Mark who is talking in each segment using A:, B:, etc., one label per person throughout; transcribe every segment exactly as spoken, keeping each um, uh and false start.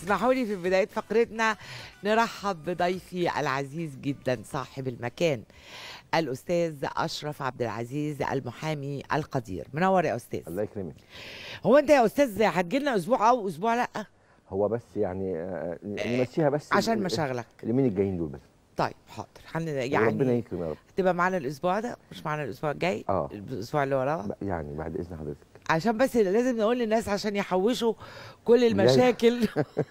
A: اسمحوا لي في بداية فقرتنا نرحب بضيفي العزيز جدا صاحب المكان الأستاذ أشرف عبد العزيز المحامي القدير. منور يا أستاذ.
B: الله يكرمك.
A: هو أنت يا أستاذ هتجيلنا أسبوع أو أسبوع لأ؟
B: هو بس يعني آه، نمشيها بس
A: عشان مشاغلك
B: اليومين الجايين دول بس.
A: طيب حاضر. حن يعني
B: ربنا يكرم يا رب.
A: تبقى معانا الأسبوع ده مش معانا الأسبوع الجاي؟
B: اه
A: الأسبوع اللي وراه
B: يعني بعد إذن حضرتك.
A: عشان بس لازم نقول للناس عشان يحوشوا كل المشاكل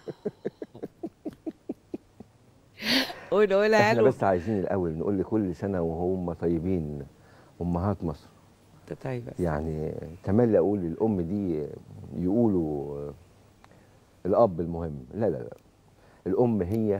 A: ونقولها
B: احنا
A: له.
B: بس عايزين الأول نقول لكل سنة وهم طيبين أمهات مصر.
A: طيب بس.
B: يعني تملي أقول الأم دي يقولوا الأب المهم، لا لا لا، الأم هي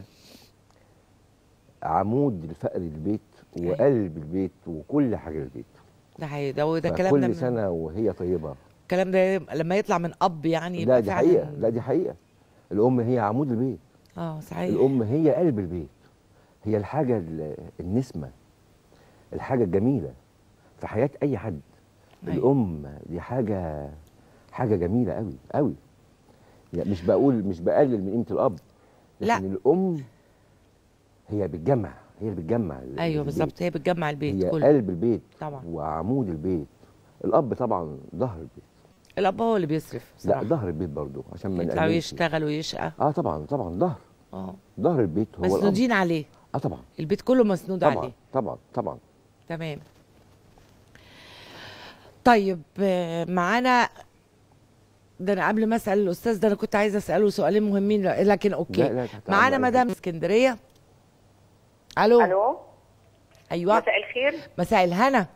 B: عمود الفقر البيت وقلب البيت وكل حاجة البيت.
A: ده حقيقي. ده وده كلام ده
B: كل
A: من...
B: سنة وهي طيبة.
A: الكلام ده لما يطلع من اب يعني
B: لا دي حقيقة، لا دي حقيقة. الأم هي عمود البيت.
A: اه صحيح.
B: الأم هي قلب البيت، هي الحاجة النسمة، الحاجة الجميلة في حياة أي حد. أيوة. الأم دي حاجة حاجة جميلة قوي قوي. يعني مش بقول مش بقلل من قيمة الأب، لكن لا. الأم هي بتجمع، هي اللي بتجمع.
A: أيوه بالظبط، هي بتجمع البيت
B: هي
A: كله.
B: قلب البيت
A: طبعا
B: وعمود البيت. الأب طبعا ظهر البيت.
A: الأب هو اللي بيصرف بصراحة.
B: لا ظهر البيت برضه عشان ما
A: يطلع ويشتغل ويشقى.
B: اه طبعا طبعا ظهر.
A: اه
B: ظهر البيت هو الأب.
A: مسنودين عليه.
B: اه طبعا
A: البيت كله مسنود
B: طبعا
A: عليه.
B: طبعا طبعا.
A: تمام. طيب معانا ده انا قبل ما اسال الاستاذ ده انا كنت عايزه اساله سؤالين مهمين لكن اوكي. معانا مدام اسكندريه. الو.
C: الو.
A: ايوه
C: مساء الخير.
A: مساء الهنا.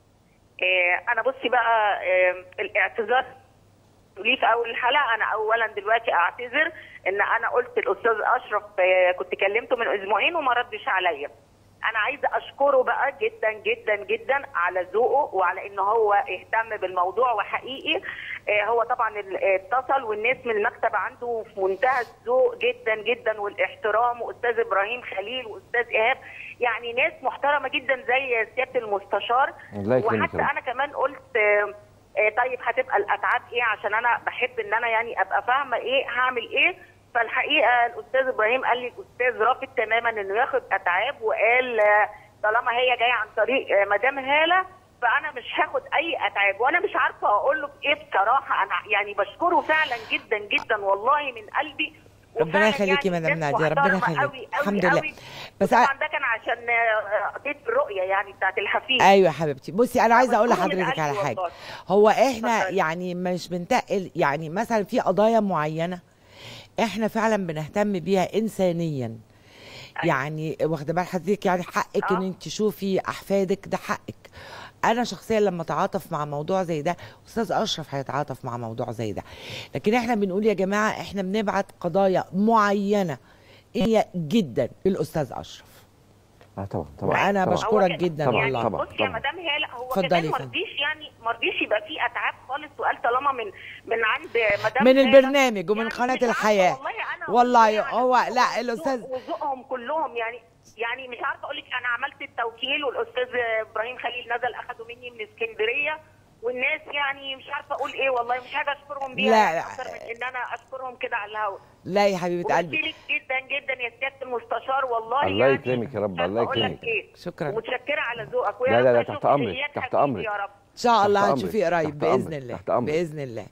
C: إيه انا بصي بقى إيه الاعتذار ليه في اول الحلقه. انا اولا دلوقتي اعتذر ان انا قلت الاستاذ اشرف إيه كنت كلمته من اسبوعين وما ردش عليا. انا عايزه اشكره بقى جدا جدا جدا على ذوقه وعلى ان هو اهتم بالموضوع. وحقيقي هو طبعا اتصل والناس من المكتب عنده في منتهى الذوق جدا جدا والاحترام، واستاذ ابراهيم خليل واستاذ ايهاب، يعني ناس محترمه جدا زي سياده المستشار. وحتى انا كمان قلت طيب هتبقى الاتعاب ايه عشان انا بحب ان انا يعني ابقى فاهمه ايه هعمل ايه. فالحقيقه الاستاذ ابراهيم قال لي الاستاذ رافض تماما انه ياخد اتعاب، وقال طالما هي جايه عن طريق مدام هاله فانا مش هاخد اي اتعاب. وانا مش عارفه اقول له ايه بصراحه. انا يعني بشكره فعلا جدا جدا والله من قلبي.
A: ربنا يخليكي يا مدام ناديه، ربنا يخليكي. الحمد لله.
C: بس طبعا ده كان عشان قضيه الرؤيه يعني بتاعت الحفيد.
A: ايوه يا حبيبتي. بصي انا عايزه اقول لحضرتك على حاجه. هو احنا يعني مش بنتقل، يعني مثلا في قضايا معينه احنا فعلا بنهتم بيها انسانيا. يعني واخده بال حضرتك، يعني حقك ان انت تشوفي احفادك، ده حقك. انا شخصيا لما اتعاطف مع موضوع زي ده استاذ اشرف هيتعاطف مع موضوع زي ده، لكن احنا بنقول يا جماعه احنا بنبعت قضايا معينه هي جدا للاستاذ اشرف.
B: اه طبعا طبعا.
A: انا
B: طبعا
A: بشكرك جدا
B: طبعا
A: والله.
C: يعني بصي يا مدام هاله هو كمان ما رضيش يعني ما رضيش يبقى فيه اتعاب خالص، وقال طالما من من عند مدام
A: من البرنامج ومن
C: يعني
A: قناه الحياه.
C: والله انا
A: والله يعني هو لا الاستاذ
C: وذوقهم كلهم يعني يعني مش عارفه اقول لك. انا عملت التوكيل والاستاذ ابراهيم خليل نزل اخده مني من اسكندريه، والناس يعني مش عارفه اقول ايه والله. مش حاجه اشكرهم بيها
A: لا لا
C: اكتر من ان انا اشكرهم كده على الهوا.
A: لا يا حبيبه قلبي.
C: وبشكرك جدا جدا يا سياده المستشار والله.
B: الله
C: يعني
B: يكرمك يا رب. الله يكرمك.
C: إيه.
A: شكرا.
C: ومتشكره على ذوقك.
B: لا لا لا تحت امرك تحت امرك
C: يا رب.
A: ان شاء الله هتشوفيه قريب باذن الله.
B: تحت أمرك.
A: باذن الله.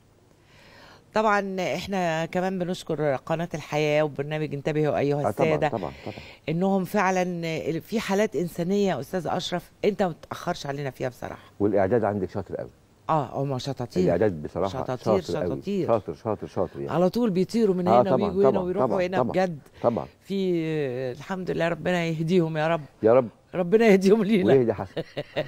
A: طبعا احنا كمان بنشكر قناه الحياه وبرنامج انتبهوا ايها الساده.
B: طبعا طبعا طبعا.
A: انهم فعلا في حالات انسانيه يا استاذ اشرف انت ما تاخرش علينا فيها بصراحه.
B: والاعداد عندك شاطر قوي.
A: اه هم شطاطير.
B: الاعداد بصراحه
A: شطاطير
B: شاطر
A: شطاطير
B: شاطر شاطر شاطر يعني.
A: على طول بيطيروا من
B: آه
A: هنا ويجوا هنا ويروحوا هنا بجد.
B: طبعا
A: في الحمد لله ربنا يهديهم يا رب.
B: يا رب
A: ربنا يهديهم لينا
B: ويهدي حسن.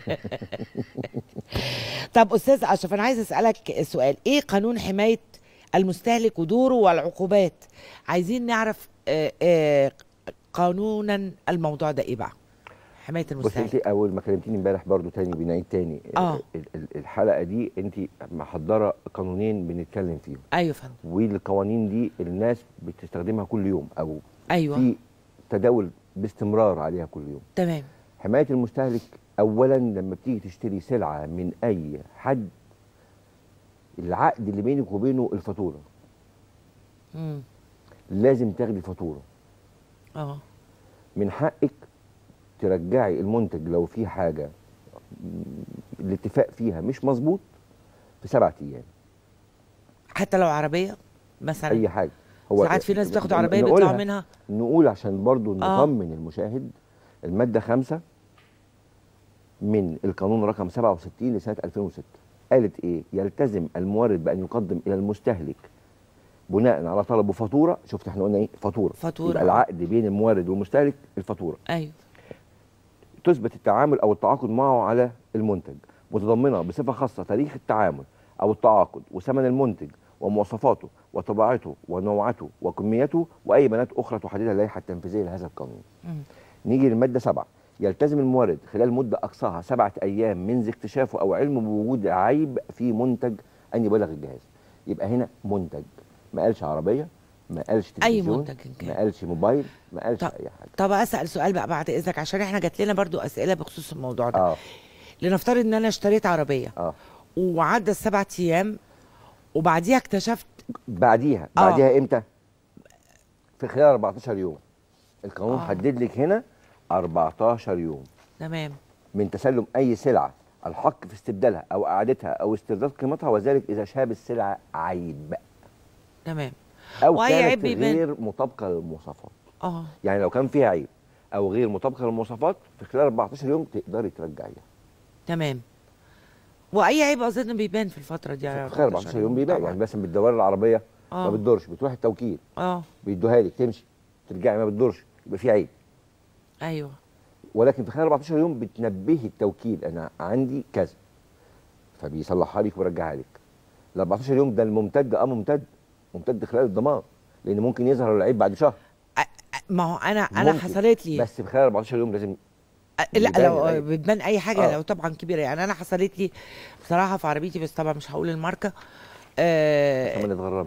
A: طب استاذ اشرف انا عايز اسالك سؤال، ايه قانون حمايه المستهلك ودوره والعقوبات؟ عايزين نعرف آآ آآ قانونا الموضوع ده ايه بقى؟ حمايه المستهلك.
B: بصي انت اول ما كلمتيني امبارح برضو تاني بنعيد تاني
A: اه
B: الحلقه دي انت محضره قانونين بنتكلم فيهم.
A: ايوه فندم.
B: والقوانين دي الناس بتستخدمها كل يوم او
A: ايوه
B: في تداول باستمرار عليها كل يوم.
A: تمام.
B: حمايه المستهلك اولا لما بتيجي تشتري سلعه من اي حد العقد اللي بينك وبينه الفاتوره.
A: امم
B: لازم تاخدي فاتوره.
A: اه
B: من حقك ترجعي المنتج لو في حاجه الاتفاق فيها مش مظبوط في سبعة ايام.
A: حتى لو عربيه مثلا؟
B: اي حاجه. هو
A: ساعات في ناس بتاخد عربيه بيطلعوا منها.
B: نقول عشان برضو
A: آه.
B: نطمن المشاهد. الماده خمسة من القانون رقم سبعة وستين لسنه ألفين وستة قالت ايه؟ يلتزم المورد بان يقدم الى المستهلك بناء على طلبه فاتوره. شفت احنا قلنا ايه؟ فاتوره.
A: فاتوره.
B: يبقى العقد بين المورد والمستهلك الفاتوره.
A: ايوه.
B: تثبت التعامل او التعاقد معه على المنتج، متضمنه بصفه خاصه تاريخ التعامل او التعاقد وثمن المنتج ومواصفاته وطباعته ونوعته وكميته واي بيانات اخرى تحددها اللائحه التنفيذيه لهذا القانون.
A: مم.
B: نيجي للماده سبعة. يلتزم المورد خلال مده اقصاها سبعه ايام منذ اكتشافه او علمه بوجود عيب في منتج ان يبلغ الجهاز. يبقى هنا منتج، ما قالش عربيه، ما قالش تلفزيون،
A: اي منتج كان.
B: ما قالش موبايل، ما قالش
A: طب
B: اي حاجه.
A: طب اسال سؤال بقى بعد اذنك، عشان احنا جات لنا برضو اسئله بخصوص الموضوع ده.
B: اه
A: لنفترض ان انا اشتريت عربيه
B: اه
A: وعدى السبع ايام وبعديها اكتشفت.
B: بعديها
A: آه.
B: بعديها امتى؟ في خلال أربعتاشر يوم. القانون
A: آه.
B: حدد لك هنا أربعتاشر يوم
A: تمام.
B: من تسلم اي سلعه الحق في استبدالها او اعادتها او استرداد قيمتها، وذلك اذا شاب السلعه عيب
A: تمام.
B: او
A: وأي
B: كانت
A: عيب بيبان.
B: غير مطابقه للمواصفات.
A: اه
B: يعني لو كان فيها عيب او غير مطابقه للمواصفات في خلال أربعتاشر يوم تقدري ترجعيها.
A: تمام. واي عيب اظن بيبان في الفتره دي
B: في خلال أربعتاشر يوم بيبان. يعني مثلا بتدوري العربيه
A: آه.
B: ما بتدورش، بتروح التوكيل
A: اه
B: بيدوها لك تمشي ترجعي ما بتدورش، يبقى في عيب.
A: ايوه.
B: ولكن في خلال أربعتاشر يوم بتنبهي التوكيل انا عندي كذا، فبيصلحها لك ويرجعها لك. ال أربعتاشر يوم ده الممتد اه ممتد ممتد خلال الضمان، لان ممكن يظهر العيب بعد شهر.
A: أ- أ- ما هو انا انا
B: ممكن.
A: حصلت لي.
B: بس في خلال أربعتاشر يوم لازم
A: أ- لا
B: بيبان
A: لو
B: العيب.
A: بتبان اي حاجه
B: آه.
A: لو طبعا كبيره. يعني انا حصلت لي بصراحه في عربيتي، بس طبعا مش هقول الماركه. آه
B: عشان ما نتغرمش.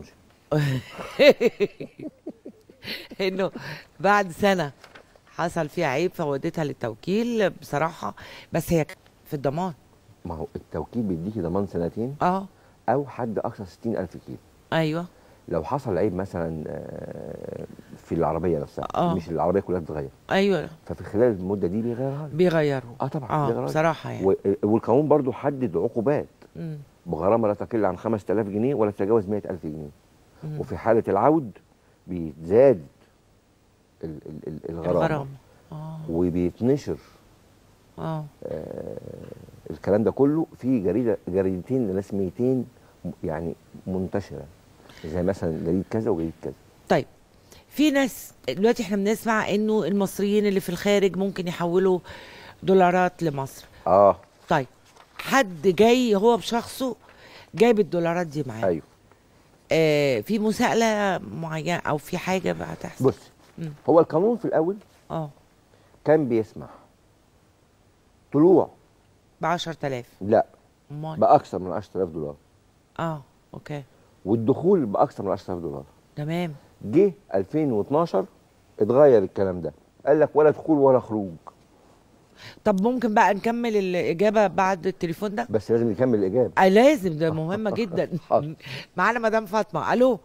A: انه بعد سنه حصل فيها عيب فوديتها للتوكيل بصراحه، بس هي في الضمان.
B: ما هو التوكيل بيديكي ضمان سنتين
A: اه
B: او حد اقصى ستين ألف كيلو.
A: ايوه.
B: لو حصل عيب مثلا آه، في العربيه نفسها،
A: آه.
B: مش العربيه كلها تتغير،
A: ايوه
B: ففي خلال المده دي بيغيرها لك.
A: بيغيروا.
B: اه طبعا
A: اه
B: بيغيرها لك.
A: بصراحه يعني.
B: و- والقانون برضو حدد عقوبات
A: مم.
B: بغرامه لا تقل عن خمسة آلاف جنيه ولا تتجاوز مئة ألف جنيه.
A: مم.
B: وفي حاله العود بيتزاد ال- ال- ال- الغرامه
A: الغرامه. اه
B: وبيتنشر
A: اه
B: آه الكلام ده كله في جريده جريدتين رسميتين يعني منتشره، زي مثلا جريده كذا وجريده كذا.
A: طيب في ناس دلوقتي احنا بنسمع انه المصريين اللي في الخارج ممكن يحولوا دولارات لمصر.
B: اه
A: طيب حد جاي هو بشخصه جايب الدولارات دي معاه.
B: ايوه.
A: آه في مساءلة معينة او في حاجة بقى هتحصل؟
B: بص،
A: مم.
B: هو القانون في الاول
A: اه
B: كان بيسمح طلوع
A: ب عشرة آلاف.
B: لا
A: امال؟
B: باكثر من عشرة آلاف دولار،
A: اه اوكي
B: والدخول باكثر من عشرة آلاف دولار.
A: تمام.
B: جه ألفين واتناشر اتغير الكلام ده، قال لك ولا دخول ولا خروج.
A: طب ممكن بقى نكمل الإجابة بعد التليفون ده؟
B: بس لازم نكمل الاجابه.
A: آه لازم، ده مهمة جدا.
B: حاضر.
A: معانا مدام فاطمة. الو.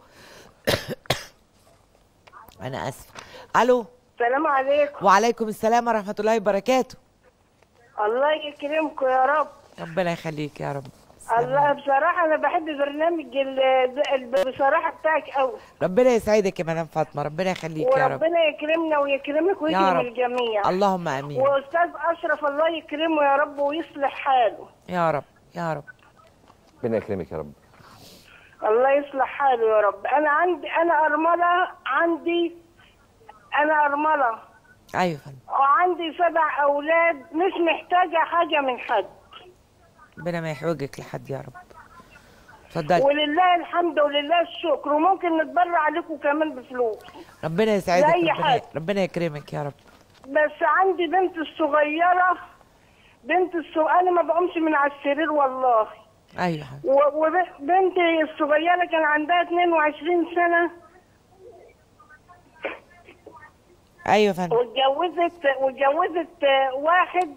A: انا اسفة. الو.
D: السلام عليكم.
A: وعليكم السلام ورحمة الله وبركاته.
D: الله يكرمكم يا رب.
A: ربنا يخليك يا رب.
D: الله بصراحة أنا بحب برنامج ال- ال- بصراحة بتاعك أوي.
A: ربنا يسعدك يا مدام فاطمة، ربنا يخليك يا رب.
D: وربنا يكرمنا ويكرمك
A: يا
D: ويكرم
A: رب.
D: الجميع.
A: اللهم امين.
D: وأستاذ أشرف الله يكرمه يا رب ويصلح حاله.
A: يا رب يا رب.
B: ربنا يكرمك يا رب.
D: الله يصلح حاله يا رب. أنا عندي أنا أرملة عندي أنا أرملة
A: ايوه فندم.
D: وعندي سبع أولاد مش محتاجة حاجة من حد.
A: ربنا ما يحوجك لحد يا رب. اتفضلي.
D: ولله الحمد ولله الشكر، وممكن نتبرع عليكم كمان بفلوس.
A: ربنا يسعدك.
D: لأي
A: ربنا,
D: حد.
A: ربنا يكرمك يا رب.
D: بس عندي بنت الصغيرة بنت الصغيرة أنا ما بقومش من على السرير والله.
A: ايوه حبيبي.
D: وبنتي الصغيرة كان عندها اتنين وعشرين سنة
A: ايوه يا فندم.
D: واتجوزت واتجوزت واحد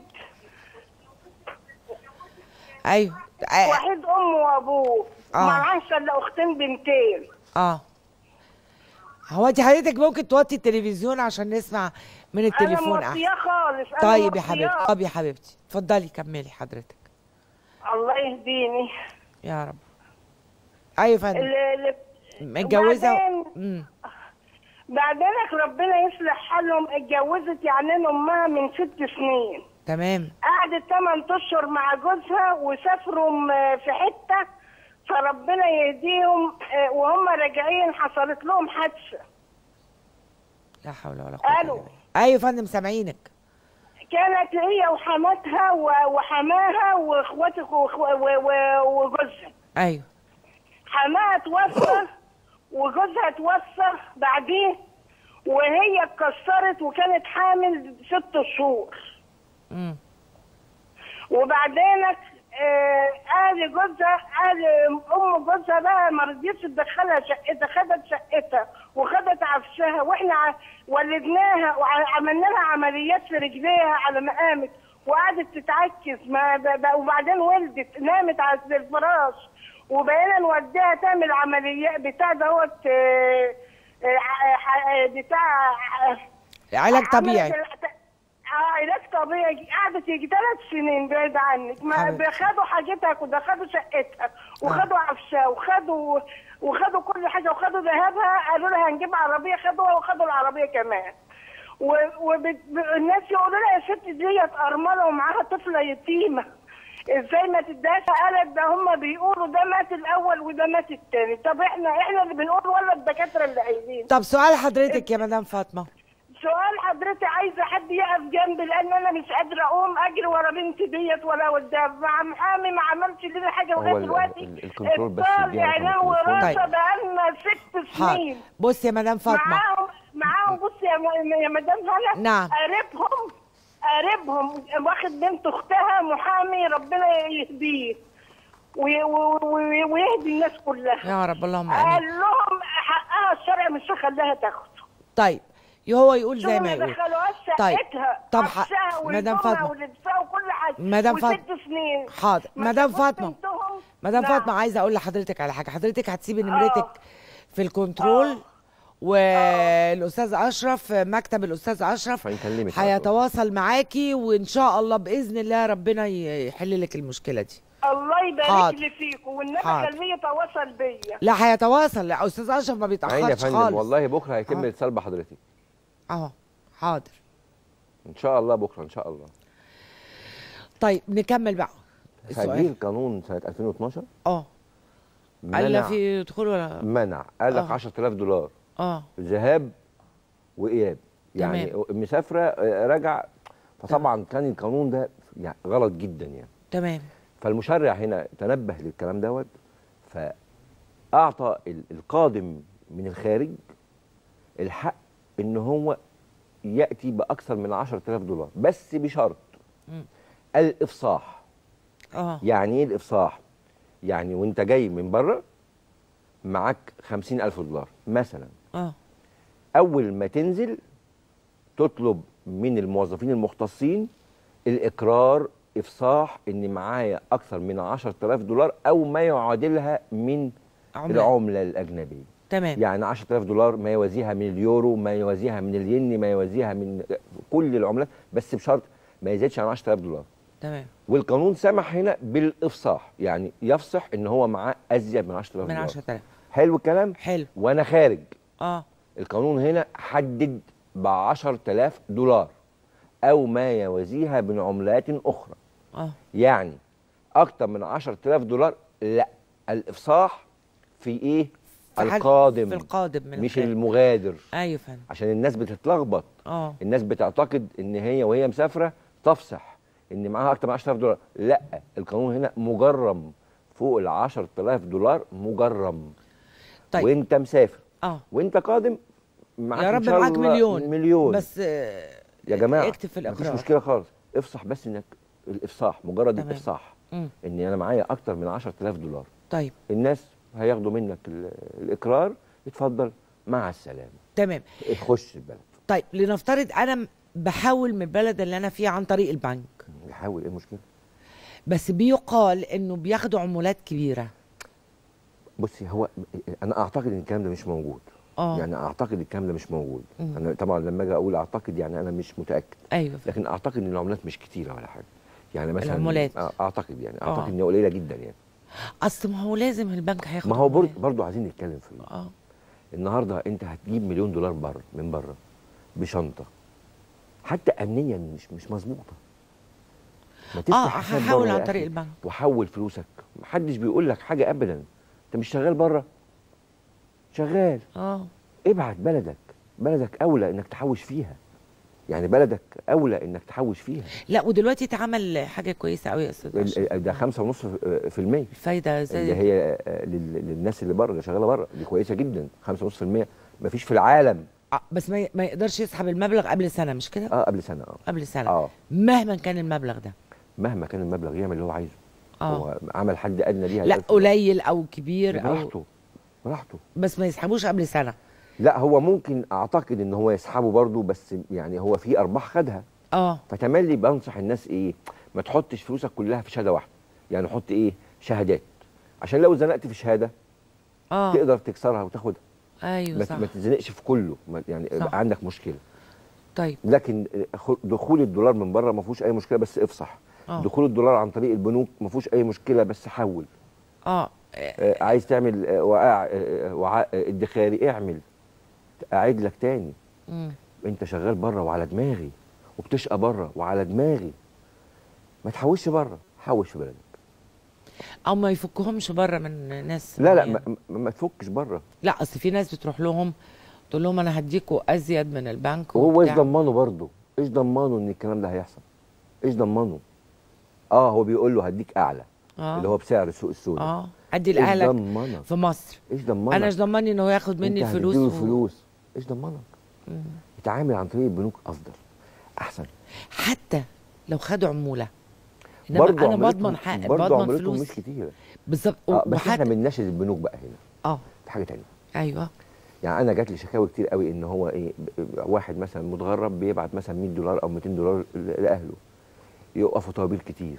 A: ايوه آه.
D: وحيد أمه وأبوه.
A: آه.
D: معهاش إلا أختين بنتين.
A: اه هو انت حضرتك ممكن توطي التلفزيون عشان نسمع من التليفون
D: انا موطيه خالص. أنا
A: طيب يا
D: موطياه.
A: حبيبتي، طب يا حبيبتي اتفضلي كملي حضرتك.
D: الله يهديني
A: يا رب. ايوه يا فندم.
D: اللي
A: متجوزه.
D: امم بعدينك ربنا يصلح حالهم. اتجوزت يعني امها من ست سنين.
A: تمام.
D: قعدت ثمان اشهر مع جوزها وسافروا في حته، فربنا يهديهم وهم راجعين حصلت لهم حادثه.
A: لا حول ولا قوه.
D: الو.
A: ايوه يا فندم سامعينك.
D: كانت هي وحماتها وحماها واخواتك وجوزها.
A: ايوه.
D: حماها توفى وجوزها توفى بعديه، وهي اتكسرت وكانت حامل ست شهور.
A: امم
D: وبعدينك آه قال جوزها قال ام جوزها بقى ما رضيتش تدخلها شقتها، خدت شقتها وخدت عفشها، واحنا ولدناها وعملنا لها عمليات في رجليها على ما قامت، وقعدت تتعكس ما وبعدين ولدت نامت على الفراش، وبقينا نوديها تعمل عمليات بتاع دوت بتاع
A: علاج طبيعي.
D: اه علاج طبيعي. قعدت يجي ثلاث سنين بعيد عنك. ما خدوا حاجتها كده، خدوا شقتها وخدوا عفشها وخدوا وخدوا كل حاجه وخدوا ذهبها. قالوا لها هنجيب عربيه، خدوها وخدوا العربيه كمان. والناس يقولوا لها يا ست ديت ارمله ومعاها طفله يتيمه، ازاي ما تديهاش؟ قالت ده هم بيقولوا ده مات الاول وده مات الثاني. طب احنا احنا اللي بنقول ولا الدكاتره اللي قايلين؟
A: طب سؤال حضرتك يا مدام فاطمه.
D: سؤال حضرتك، عايزه حد يقف جنبي لان انا مش قادره اقوم اجري ورا بنتي ديت ولا قدام. مع محامي ما عملش لنا حاجه لغايه دلوقتي.
B: الكنترول بس
D: اعلان وراثه بقالنا ست سنين.
A: بصي يا مدام فاطمه،
D: معاهم معاهم بصي يا مدام هلا.
A: نعم.
D: قريبهم قريبهم واخد بنت اختها محامي، ربنا يهديه ويهدي الناس كلها
A: يا رب اللهم امين.
D: قال لهم حقها الشرع مش هخليها تاخده.
A: طيب هو يقول زي ما يقول.
D: طيب
A: طب مدام فاطمه
D: وكل حاجه
A: مدام
D: فاطمه سنين.
A: حاضر مدام فاطمه مدام فاطمه عايزه اقول لحضرتك على حاجه. حضرتك هتسيبي نمرتك في الكنترول أوه. والاستاذ اشرف مكتب الاستاذ اشرف هيتواصل معاكي، وان شاء الله باذن الله ربنا يحل لك المشكله دي.
D: الله يبارك لي فيكم والنبي خليه يتواصل بيا.
A: لا هيتواصل. لا استاذ اشرف ما بيتاخرش خالص.
B: والله بكره هيتم الاتصال بحضرتك.
A: اهو حاضر
B: ان شاء الله بكره ان شاء الله.
A: طيب نكمل بقى
B: تغيير قانون سنه ألفين واثناشر.
A: اه قال في دخول ولا
B: منع؟ قال لك عشرة آلاف دولار
A: اه
B: ذهاب واياب، يعني تمام. مسافره رجع. فطبعا كان القانون ده يعني غلط جدا يعني.
A: تمام.
B: فالمشرع هنا تنبه للكلام دوت، فاعطى القادم من الخارج الحق ان هو ياتي باكثر من عشرة آلاف دولار، بس بشرط م. الافصاح.
A: اه
B: يعني ايه الافصاح؟ يعني وانت جاي من بره معاك خمسين ألف دولار مثلا،
A: اه
B: اول ما تنزل تطلب من الموظفين المختصين الاقرار افصاح ان معايا اكثر من عشرة آلاف دولار او ما يعادلها من عملة. العمله الاجنبيه.
A: تمام.
B: يعني عشرة آلاف دولار ما يوازيها من اليورو، ما يوازيها من الين، ما يوازيها من كل العملات، بس بشرط ما يزيدش عن عشرة آلاف دولار.
A: تمام.
B: والقانون سمح هنا بالافصاح، يعني يفصح ان هو معاه ازيد من عشرة آلاف دولار.
A: من عشرة آلاف.
B: حلو الكلام؟
A: حلو.
B: وانا خارج
A: اه
B: القانون هنا حدد ب عشرة آلاف دولار او ما يوازيها من عملات اخرى.
A: اه
B: يعني اكتر من عشرة آلاف دولار لا، الافصاح في ايه؟ في القادم،
A: في القادم من
B: مش
A: الخارج.
B: المغادر.
A: ايوه فندم.
B: عشان الناس بتتلخبط.
A: اه
B: الناس بتعتقد ان هي وهي مسافره تفصح ان معاها اكتر من عشرة آلاف دولار. لا، القانون هنا مجرم فوق ال عشرة آلاف دولار مجرم.
A: طيب
B: وانت مسافر
A: اه
B: وانت قادم معاك
A: يا رب معاك مليون
B: مليون
A: بس
B: آه يا جماعه
A: اكتب في الاقرار.
B: مفيش مشكله خالص، افصح بس انك الافصاح مجرد
A: تمام.
B: الافصاح
A: مم.
B: ان انا معايا اكتر من عشرة آلاف دولار.
A: طيب
B: الناس هياخدوا منك الاقرار، اتفضل مع السلامه.
A: تمام.
B: خش البلد.
A: طيب لنفترض انا بحول من البلد اللي انا فيها عن طريق البنك.
B: بحول، ايه المشكله؟
A: بس بيقال انه بياخدوا عمولات كبيره.
B: بصي، هو انا اعتقد ان الكلام ده مش موجود.
A: اه
B: يعني اعتقد الكلام ده مش موجود.
A: مم.
B: انا طبعا لما اجي اقول اعتقد يعني انا مش متاكد،
A: ايوه
B: لكن اعتقد ان العملات مش كتيره ولا حاجه. يعني مثلا
A: العمولات.
B: اعتقد يعني اعتقد
A: آه.
B: ان هي قليله جدا يعني.
A: اصل ما هو لازم البنك هياخد
B: ما هو
A: عمولات.
B: برضه عايزين نتكلم في ايه؟
A: اه
B: النهارده انت هتجيب مليون دولار بره من بره بشنطه حتى امنيا مش مش مظبوطه. ما
A: اه
B: تفتح حساب
A: هحاول
B: بره
A: عن
B: يا
A: طريق
B: أخي
A: البنك.
B: وحول فلوسك. محدش بيقول لك حاجه ابدا. انت مش شغال بره؟ شغال.
A: اه
B: ابعت بلدك. بلدك اولى انك تحوش فيها. يعني بلدك اولى انك تحوش فيها.
A: لا ودلوقتي اتعمل حاجه كويسه قوي يا استاذ اشرف.
B: ده خمسة ونص في المية
A: الفايده زي
B: اللي هي لل- للناس اللي بره اللي شغاله بره دي كويسه جدا. خمسة ونص في المية مفيش في العالم.
A: آه بس ما ي- ما يقدرش يسحب المبلغ قبل سنه مش كده؟
B: اه قبل سنه اه
A: قبل سنه
B: اه
A: مهما كان المبلغ ده.
B: مهما كان المبلغ يعمل اللي هو عايزه.
A: اه
B: هو عمل حد ادنى ليها
A: لا قليل او كبير او
B: براحته براحته.
A: بس ما يسحبوش قبل سنه.
B: لا هو ممكن اعتقد ان هو يسحبه برضه بس يعني هو في ارباح خدها.
A: اه
B: فتملي بنصح الناس ايه؟ ما تحطش فلوسك كلها في شهاده واحده. يعني حط ايه؟ شهادات عشان لو زنقت في شهاده
A: اه
B: تقدر تكسرها وتاخدها.
A: ايوه
B: ما
A: صح.
B: ما تتزنقش في كله. ما- يعني
A: صح.
B: يبقى عندك مشكله.
A: طيب
B: لكن خ- دخول الدولار من بره ما فيهوش اي مشكله بس افصح.
A: اه
B: دخول الدولار عن طريق البنوك ما فيهوش اي مشكله بس حول.
A: اه
B: آه، عايز تعمل آه، وقاع آه، وعاء آه، ادخاري اعمل. اعيد لك تاني.
A: مم.
B: انت شغال بره وعلى دماغي وبتشقى بره وعلى دماغي. ما تحوش بره، حوش في بلدك.
A: او ما يفكهمش بره من ناس
B: لا لا
A: معينة.
B: ما, ما, ما تفكش بره.
A: لا اصل في ناس بتروح لهم تقول لهم انا هديكوا ازيد من البنك
B: وهو ايش
A: وبتاع.
B: ضمنه برضه؟ ايش ضمنه ان الكلام ده هيحصل؟ ايش ضمنه؟ اه هو بيقول له هديك اعلى
A: اه
B: اللي هو بسعر السوق السوداء.
A: اه ادي
B: ايش
A: لاهلك
B: ضمنك؟
A: في مصر.
B: ايش ضمنك؟
A: انا ايش ضمني انه ياخد مني
B: انت
A: الفلوس
B: هتديله
A: و...
B: الفلوس. ايش ضمنك؟
A: مم.
B: يتعامل عن طريق البنوك افضل احسن.
A: حتى لو خدوا عموله انما
B: برضه
A: انا
B: عملتهم-
A: بضمن حق
B: برضه
A: بضمن
B: عملتهم مش
A: فلوس
B: كتيره.
A: بالظبط.
B: اه بس احنا
A: وحتى
B: بنناشد البنوك بقى هنا
A: اه
B: في حاجه تانية.
A: ايوه
B: يعني انا جات لي شكاوي كتير قوي ان هو ايه ب- ب- واحد مثلا متغرب بيبعت مثلا مية دولار او ميتين دولار ل- لاهله يوقفوا طوابير كتير.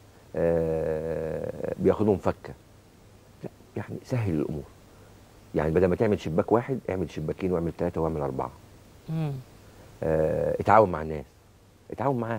B: آه بياخدهم فكه. لا يعني سهل الامور. يعني بدل ما تعمل شباك واحد اعمل شباكين واعمل ثلاثه واعمل اربعه.
A: مم.
B: آه اتعاون مع الناس. اتعاون معاه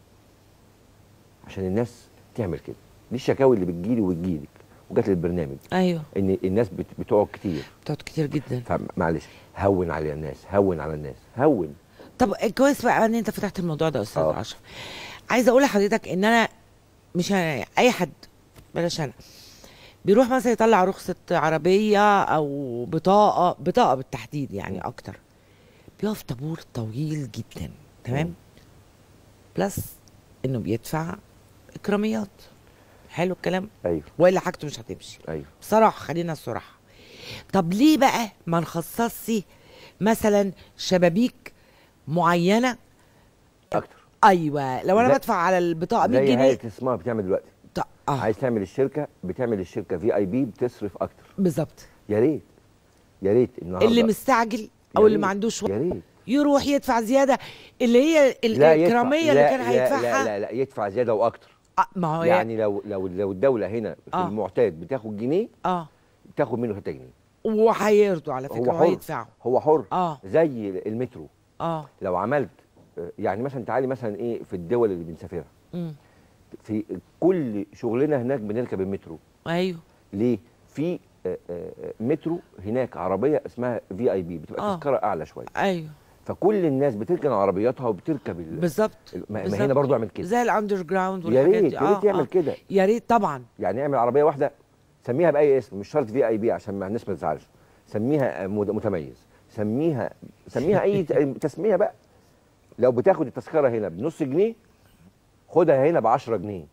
B: عشان الناس تعمل كده. دي الشكاوي اللي بتجيلي وتجيلك وجات للبرنامج
A: ايوه
B: ان الناس بت- بتقعد كتير.
A: بتقعد كتير جدا.
B: فمعلش هون على الناس هون على الناس هون.
A: طب كويس بقى ان انت فتحت الموضوع ده يا استاذ
B: آه.
A: اشرف. عايزه اقول لحضرتك ان انا مش ه- اي حد بلاش انا بيروح مثلا يطلع رخصه عربيه او بطاقه بطاقه بالتحديد يعني
B: م.
A: اكتر بيقف طابور طويل جدا تمام.
B: م.
A: بلس انه بيدفع اكراميات. حلو الكلام.
B: ايوه
A: والا حاجته مش هتمشي
B: ايوه
A: بصراحه خلينا الصراحه. طب ليه بقى ما نخصصش مثلا شبابيك معينه؟
B: اكتر.
A: ايوه لو انا
B: زي-
A: بدفع على البطاقه مية
B: زي
A: جنيه
B: هيئه اسمها بتعمل دلوقتي.
A: ط- اه
B: عايز تعمل الشركه بتعمل الشركه في اي بي بتصرف اكتر.
A: بالظبط.
B: يا ريت يا ريت النهارده
A: اللي مستعجل
B: يا
A: او اللي
B: ريت،
A: ما عندوش وقت
B: يا ريت
A: يروح يدفع زياده اللي هي ال-
B: لا يدفع-
A: الاكراميه اللي
B: لا-
A: كان
B: لا-
A: هيدفعها.
B: لا لا لا يدفع زياده واكتر.
A: آه ما هو
B: يعني لو لو لو الدوله هنا في
A: آه.
B: المعتاد بتاخد جنيه
A: اه
B: تاخد منه ثلاثة جنيه.
A: وهيرضوا على فكره
B: هو حر
A: وهيدفعوا.
B: هو حر
A: اه
B: زي المترو.
A: اه
B: لو عملت آه، يعني مثلا تعالي مثلا ايه في الدول اللي بنسافرها
A: امم
B: في كل شغلنا هناك بنركب المترو.
A: ايوه
B: ليه؟ في آه، آه، مترو هناك عربيه اسمها في اي بي بتبقى
A: آه.
B: تذكره اعلى شويه.
A: ايوه
B: فكل الناس بتركن عربياتها وبتركب ال...
A: بالظبط.
B: ما ما
A: بالظبط.
B: هنا برضو اعمل كده.
A: زي الاندر جراوند
B: يا
A: والحاجات
B: ريت
A: دي.
B: يا ريت يعمل
A: آه.
B: كده.
A: يا ريت طبعا.
B: يعني اعمل عربيه واحده سميها باي اسم مش شرط في اي بي عشان ما الناس ما تزعلش. سميها مت- متميز. سميها سميها اي ت- تسميه بقى. لو بتاخد التذكره هنا بنص جنيه خدها هنا ب عشرة جنيه.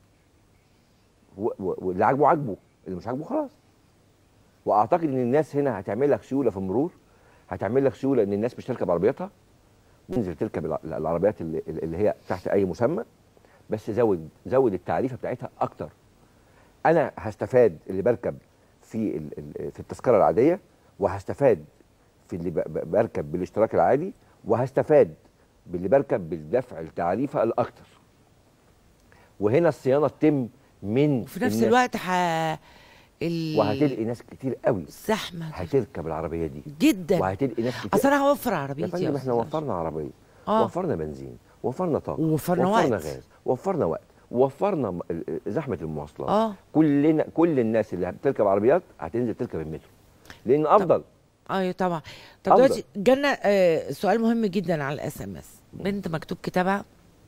B: و- و- واللي عاجبه عاجبه اللي مش عاجبه خلاص. واعتقد ان الناس هنا هتعمل لك سيوله في المرور. هتعمل لك سيوله ان الناس مش تركب عربياتها تنزل تركب الع- العربيات اللي, اللي هي تحت اي مسمى. بس زود زود التعريفه بتاعتها اكتر. انا هستفاد اللي بركب في ال- ال- في التذكره العاديه وهستفاد في اللي ب- ب- بركب بالاشتراك العادي وهستفاد باللي بركب بالدفع التعريفه الاكتر. وهنا الصيانه تتم من
A: وفي نفس
B: الناس.
A: الوقت ح... ال...
B: وهتلقي ناس كتير قوي
A: زحمه
B: هتركب العربيه دي
A: جدا،
B: وهتلقي ناس كتير.
A: اصل انا هوفر
B: يا
A: عربيتي
B: فندم
A: يا
B: احنا وفرنا عربيه،
A: آه.
B: وفرنا بنزين، وفرنا طاقه،
A: ووفرنا
B: وفرنا
A: وقت.
B: غاز، وفرنا وقت، وفرنا م- زحمه المواصلات.
A: اه
B: كلنا كل الناس اللي بتركب عربيات هتنزل تركب المترو لان افضل.
A: ايوه طبعا. طب
B: أفضل.
A: دلوقتي جالنا آه سؤال مهم جدا على الاس ام اس. بنت مكتوب كتابها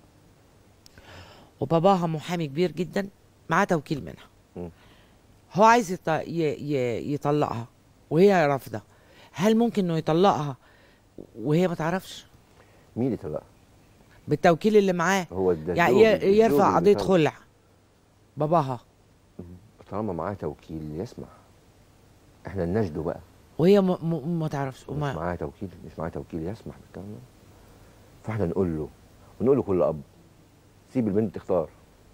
A: وباباها محامي كبير جدا، معاه توكيل منها.
B: مم.
A: هو عايز يط... ي... ي... يطلقها وهي رافضه، هل ممكن انه يطلقها وهي ما تعرفش
B: مين اللي طلقها؟
A: بالتوكيل اللي معاه؟
B: هو ده
A: يعني
B: الزوج-
A: ي...
B: الزوج
A: يرفع
B: اللي
A: قضيه
B: طلق.
A: خلع باباها
B: طالما معاه توكيل يسمح. احنا نناشده بقى.
A: وهي م... م... ما تعرفش
B: مش
A: وما...
B: معاه توكيل، مش معاه توكيل يسمح بالكلام ده. فاحنا نقول له ونقول لكل اب سيب البنت تختار.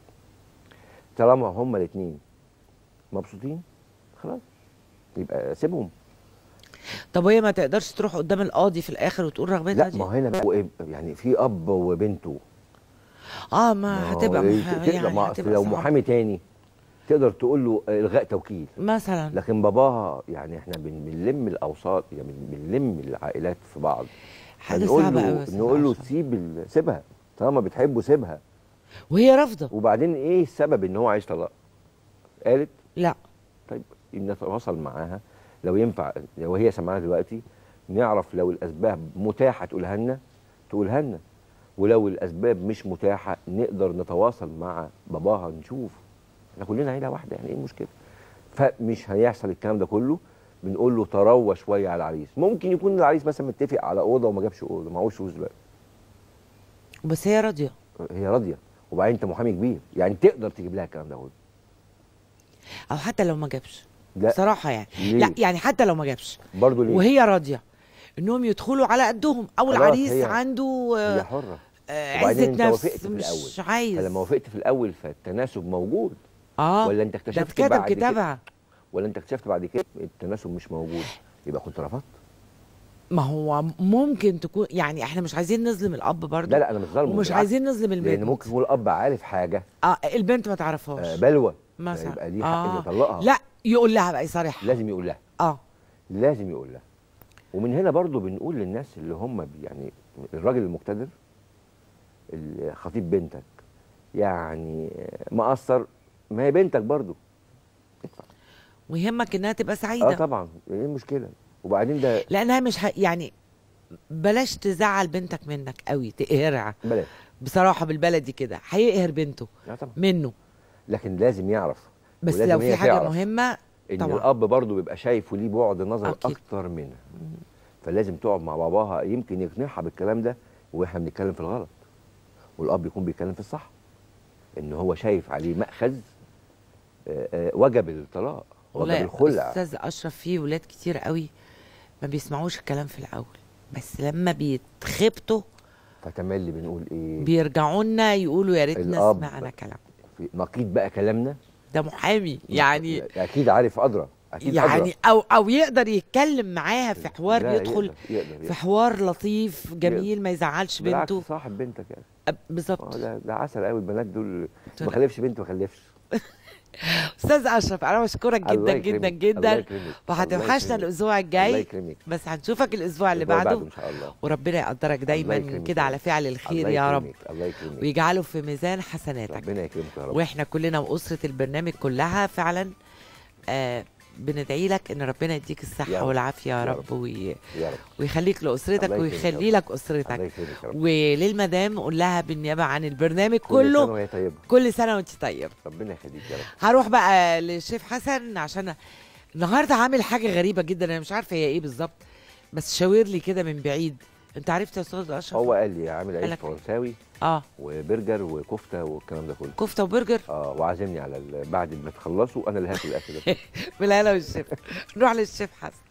B: طالما هما الاثنين مبسوطين خلاص يبقى سيبهم.
A: طب وهي ما تقدرش تروح قدام القاضي في الاخر وتقول رغبتها
B: لا
A: دي؟
B: ما هو هنا بقى إيه، يعني في اب وبنته.
A: اه ما
B: ما هو
A: هتبقى
B: إيه،
A: مح...
B: تقدر-
A: يعني
B: ما أصل
A: هتبقى
B: لو
A: صعبة.
B: محامي تاني تقدر تقول له الغاء توكيل،
A: مثلا
B: لكن باباها يعني احنا بن- بنلم الاوساط، يعني بن- بنلم العائلات في بعض.
A: حاجه
B: نقول
A: صعبه
B: له
A: قوي يا أستاذ
B: نقول له
A: أشرف.
B: سيب ال- سيبها طالما بتحبه سيبها.
A: وهي رافضه.
B: وبعدين ايه السبب ان هو عايز طلاق؟ قالت
A: لا
B: طيب نتواصل معاها لو ينفع، لو هي سامعانا دلوقتي نعرف لو الاسباب متاحه تقولها لنا تقولها لنا، ولو الاسباب مش متاحه نقدر نتواصل مع باباها نشوف. احنا كلنا عيله واحده، يعني ايه المشكله؟ فمش هيحصل الكلام ده كله. بنقول له تروى شويه على العريس. ممكن يكون العريس مثلا متفق على اوضه وما جابش اوضه، معهوش فلوس دلوقتي.
A: بس هي راضيه.
B: هي راضيه، وبعدين انت محامي كبير يعني تقدر تجيب لها الكلام ده كله.
A: او حتى لو ما جابش.
B: لا
A: بصراحه يعني
B: ليه؟
A: لا يعني حتى لو ما جابش
B: برضه ليه؟
A: وهي راضيه انهم يدخلوا على قدهم، او
B: خلاص
A: العريس
B: هي-
A: عنده
B: هي
A: آه،
B: حره.
A: آه،
B: وبعدين
A: عزه
B: انت
A: نفس
B: وافقت في
A: مش
B: الأول.
A: عايز.
B: فلما وافقت في الاول فالتناسب موجود.
A: اه
B: ولا انت
A: ده
B: اكتشفت
A: اتكتب
B: بعد كده
A: كتابها.
B: ولا انت اكتشفت بعد كده التناسب مش موجود يبقى كنت رفضت.
A: ما هو ممكن تكون يعني احنا مش عايزين نظلم الاب برضه.
B: لا لا انا مش ظالمه،
A: ومش
B: بالعكس.
A: عايزين نظلم البنت،
B: لان ممكن يكون الاب عارف حاجه
A: اه البنت ما تعرفهاش
B: آه بلوى
A: مثلا،
B: يبقى ليه حق
A: آه.
B: انه يطلقها.
A: لا يقول لها بقى يصارحها.
B: لازم يقول لها،
A: اه
B: لازم يقول لها. ومن هنا برضو بنقول للناس اللي هم بي- يعني الراجل المقتدر اللي خطيب بنتك يعني مقصر، ما هي بنتك برضو ادفع.
A: ويهمك انها تبقى سعيده.
B: اه طبعا ايه المشكله؟ وبعدين ده
A: لانها مش ه... يعني بلاش تزعل بنتك منك قوي، تقهرها
B: بلاش.
A: بصراحه بالبلدي كده، هيقهر بنته
B: اه طبعا،
A: منه.
B: لكن لازم يعرف.
A: بس
B: ولازم
A: لو
B: هي
A: في حاجه
B: تعرف
A: مهمه
B: ان
A: طبعا.
B: الاب برضه بيبقى شايف وليه بعد نظر
A: أكيد.
B: اكتر منها. فلازم تقعد مع باباها يمكن يقنعها بالكلام ده واحنا بنتكلم في الغلط، والاب يكون بيتكلم في الصح، ان هو شايف عليه مأخذ آه، آه، وجب الطلاق، وجب
A: والله
B: الخلع.
A: استاذ اشرف في ولاد كتير قوي ما بيسمعوش الكلام في الاول، بس لما بيتخبطوا
B: فتملي بنقول ايه؟
A: بيرجعوا لنا يقولوا يا ريتنا
B: الأب
A: سمعنا كلام.
B: في نقيض بقى كلامنا.
A: ده محامي يعني
B: اكيد عارف ادرى، اكيد
A: يعني
B: أدرى.
A: او او يقدر يتكلم معاها في حوار،
B: لا،
A: يدخل
B: يقدر يقدر
A: في
B: يقدر.
A: حوار لطيف جميل ما يزعلش
B: بالعكس
A: بنته.
B: صاحب بنتك يعني.
A: أب- بالظبط.
B: اه ده ده عسل قوي البنات دول.
A: لا.
B: ما خلفش بنت ما خلفش.
A: استاذ اشرف انا بشكرك
B: الله
A: جدا
B: يكرمك،
A: جدا
B: الله
A: جدا،
B: يكرمك،
A: وهتوحشنا
B: الله يكرمك.
A: الاسبوع
B: الله
A: الجاي،
B: يكرمك.
A: بس هنشوفك الاسبوع اللي
B: الأسبوع
A: بعده
B: ان شاء الله.
A: وربنا يقدرك دايما
B: يكرمك
A: كده
B: يا
A: على
B: رب.
A: فعل الخير
B: الله
A: يا رب،
B: يكرمك، الله يكرمك.
A: ويجعله في ميزان حسناتك.
B: ربنا يكرمك يا رب.
A: واحنا كلنا واسره البرنامج كلها فعلا آه بندعي لك ان ربنا يديك
B: يا
A: الصحه
B: رب.
A: والعافيه يا
B: يا
A: رب,
B: رب.
A: وي...
B: يا رب.
A: ويخليك لاسرتك
B: الله يكرمك يا
A: ويخلي
B: رب.
A: لك اسرتك.
B: الله يكرمك يا رب.
A: وللمدام قول لها بالنيابه عن البرنامج
B: كل
A: كله
B: سنة وهي طيبة.
A: كل سنه وانت طيب.
B: ربنا يخليك يا رب.
A: هروح بقى للشيف حسن عشان النهارده عامل حاجه غريبه جدا، انا مش عارفه هي ايه بالظبط، بس شاور لي كده من بعيد. انت عرفت يا استاذ اشرف؟
B: هو قال لي عامل عيش
A: قالك.
B: فرنساوي
A: اه
B: وبرجر وكفته والكلام ده كله.
A: كفته وبرجر.
B: اه وعازمني على ال- بعد ما تخلصوا انا اللي هاكل الاكل ده.
A: بالهلا والشفا. نروح للشيف حسن.